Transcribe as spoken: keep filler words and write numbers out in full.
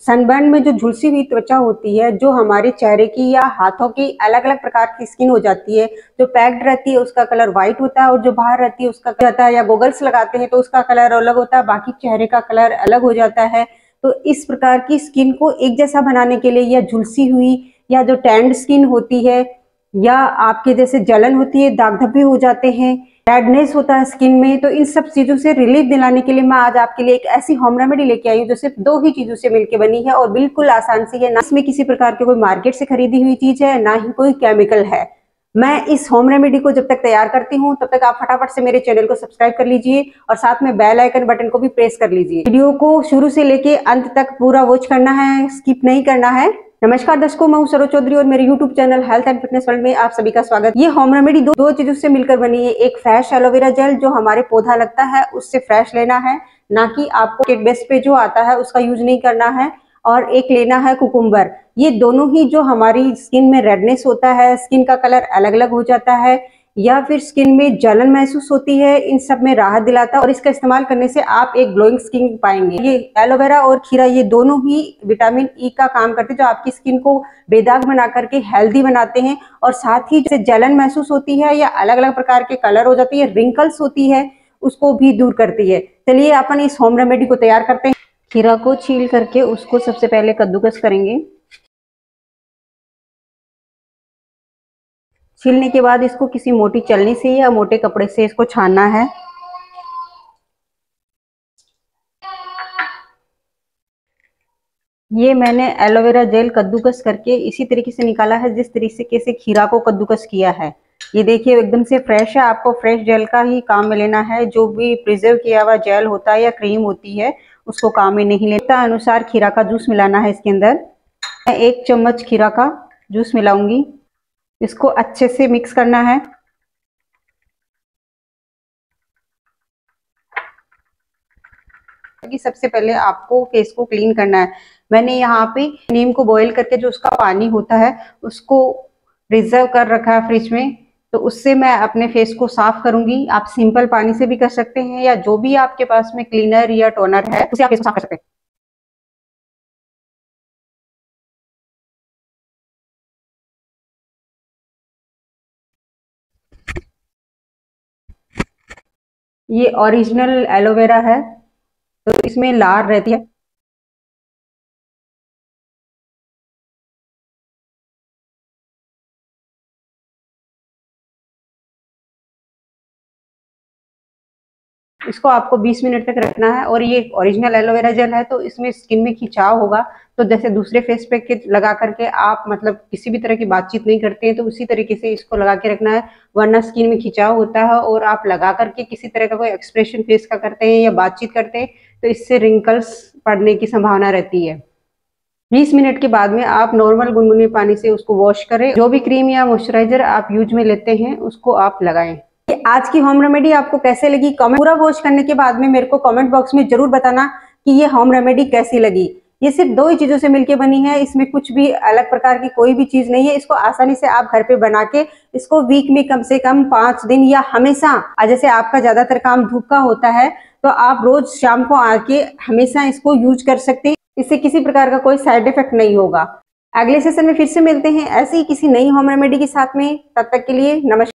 Sunburn में जो झुलसी हुई त्वचा होती है, जो हमारे चेहरे की या हाथों की अलग अलग प्रकार की स्किन हो जाती है, जो पैक्ड रहती है उसका कलर व्हाइट होता है और जो बाहर रहती है उसका जाता है, या गोगल्स लगाते हैं तो उसका कलर अलग होता है, बाकी चेहरे का कलर अलग हो जाता है। तो इस प्रकार की स्किन को एक जैसा बनाने के लिए, या झुलसी हुई या जो टैंड स्किन होती है, या आपके जैसे जलन होती है, दाग धब्बे हो जाते हैं, रेडनेस होता है स्किन में, तो इन सब चीजों से रिलीफ दिलाने के लिए मैं आज आपके लिए एक ऐसी होम रेमेडी लेके आई हूँ जो सिर्फ दो ही चीजों से मिलकर बनी है और बिल्कुल आसान सी है। ना इसमें किसी प्रकार के कोई मार्केट से खरीदी हुई चीज है, ना ही कोई केमिकल है। मैं इस होम रेमेडी को जब तक तैयार करती हूँ तब तक आप फटाफट से मेरे चैनल को सब्सक्राइब कर लीजिए और साथ में बेल आइकन बटन को भी प्रेस कर लीजिए। वीडियो को शुरू से लेके अंत तक पूरा वॉच करना है, स्किप नहीं करना है। नमस्कार दर्शकों, मैं हूं सरोज चौधरी और मेरे YouTube channel health and fitness world में आप सभी का स्वागत। ये होम रेमेडी दो, दो चीजों से मिलकर बनी है। एक फ्रेश एलोवेरा जेल जो हमारे पौधा लगता है उससे फ्रेश लेना है, ना कि आपको किट बेस पे जो आता है उसका यूज नहीं करना है। और एक लेना है कुकुम्बर। ये दोनों ही जो हमारी स्किन में रेडनेस होता है, स्किन का कलर अलग अलग हो जाता है, या फिर स्किन में जलन महसूस होती है, इन सब में राहत दिलाता है और इसका इस्तेमाल करने से आप एक ग्लोइंग स्किन पाएंगे। ये एलोवेरा और खीरा ये दोनों ही विटामिन ई का काम करते हैं, जो आपकी स्किन को बेदाग बना करके हेल्दी बनाते हैं। और साथ ही जैसे जलन महसूस होती है या अलग अलग प्रकार के कलर हो जाती है, रिंकल्स होती है, उसको भी दूर करती है। चलिए अपन इस होम रेमेडी को तैयार करते हैं। खीरा को छील करके उसको सबसे पहले कद्दूकस करेंगे। छीलने के बाद इसको किसी मोटी चलनी से या मोटे कपड़े से इसको छानना है। ये मैंने एलोवेरा जेल कद्दूकस करके इसी तरीके से निकाला है जिस तरीके से खीरा को कद्दूकस किया है। ये देखिए एकदम से फ्रेश है। आपको फ्रेश जेल का ही काम में लेना है। जो भी प्रिजर्व किया हुआ जेल होता है या क्रीम होती है उसको काम में नहीं लेता। अनुसार खीरा का जूस मिलाना है इसके अंदर। मैं एक चम्मच खीरा का जूस मिलाऊंगी। इसको अच्छे से मिक्स करना है। सबसे पहले आपको फेस को क्लीन करना है। मैंने यहाँ पे नीम को बॉईल करके जो उसका पानी होता है उसको रिजर्व कर रखा है फ्रिज में, तो उससे मैं अपने फेस को साफ करूंगी। आप सिंपल पानी से भी कर सकते हैं या जो भी आपके पास में क्लीनर या टोनर है उससे आप फेस को साफ कर सकते हैं। ये ओरिजिनल एलोवेरा है तो इसमें लार रहती है। इसको आपको बीस मिनट तक रखना है। और ये ओरिजिनल एलोवेरा जेल है तो इसमें स्किन में खिंचाव होगा, तो जैसे दूसरे फेस पैक के लगा करके आप मतलब किसी भी तरह की बातचीत नहीं करते हैं तो उसी तरीके से इसको लगा के रखना है, वरना स्किन में खिंचाव होता है और आप लगा करके किसी तरह का कोई एक्सप्रेशन फेस का करते हैं या बातचीत करते हैं तो इससे रिंकल्स पड़ने की संभावना रहती है। बीस मिनट के बाद में आप नॉर्मल गुनगुने पानी से उसको वॉश करें। जो भी क्रीम या मॉइस्चराइजर आप यूज में लेते हैं उसको आप लगाएं। आज की होम रेमेडी आपको कैसे लगी, कमेंट पूरा वॉच करने के बाद में मेरे को कमेंट बॉक्स में जरूर बताना कि ये होम रेमेडी कैसी लगी। ये सिर्फ दो ही चीजों से मिलके बनी है, इसमें कुछ भी अलग प्रकार की कोई भी चीज नहीं है। इसको आसानी से आप घर पे बना के इसको वीक में कम से कम पांच दिन या हमेशा, जैसे आपका ज्यादातर काम धूप का होता है तो आप रोज शाम को आके हमेशा इसको यूज कर सकते हैं। इससे किसी प्रकार का कोई साइड इफेक्ट नहीं होगा। अगले सेशन में फिर से मिलते हैं ऐसे ही किसी नई होम रेमेडी के साथ में। तब तक के लिए नमस्कार।